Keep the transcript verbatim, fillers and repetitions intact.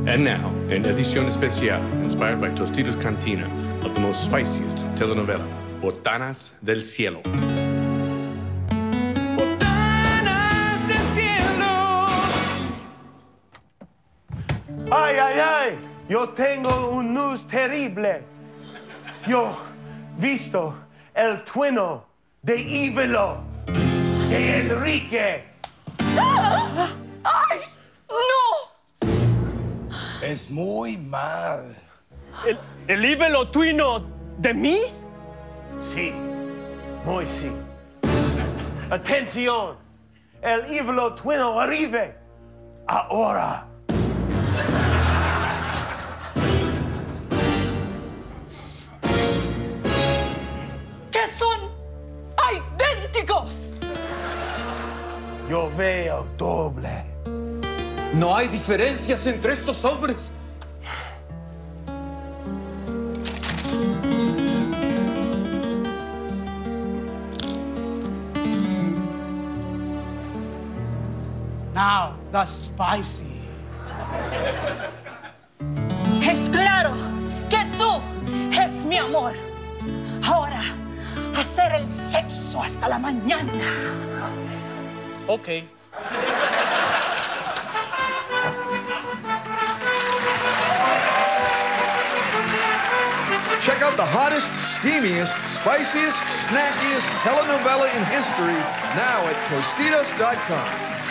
And now, an edición especial inspired by Tostitos Cantina of the most spiciest telenovela, Botanas del Cielo. Botanas del Cielo. Ay, ay, ay, yo tengo un news terrible. Yo visto el twino de Ivelo, de Enrique. ¡Ah! ¡Ay! ¡No! Es muy mal. ¿El, el Ivelo twino de mí? Sí, muy sí. Atención, el Ivelo twino arriba. Ahora. ¡Que son idénticos! Yo veo doble. No hay diferencias entre estos hombres. Now, that's spicy. Es claro que tú es mi amor. Ahora, hacer el sexo hasta la mañana. Ok. Check out the hottest, steamiest, spiciest, snackiest telenovela in history now at Tostitos dot com.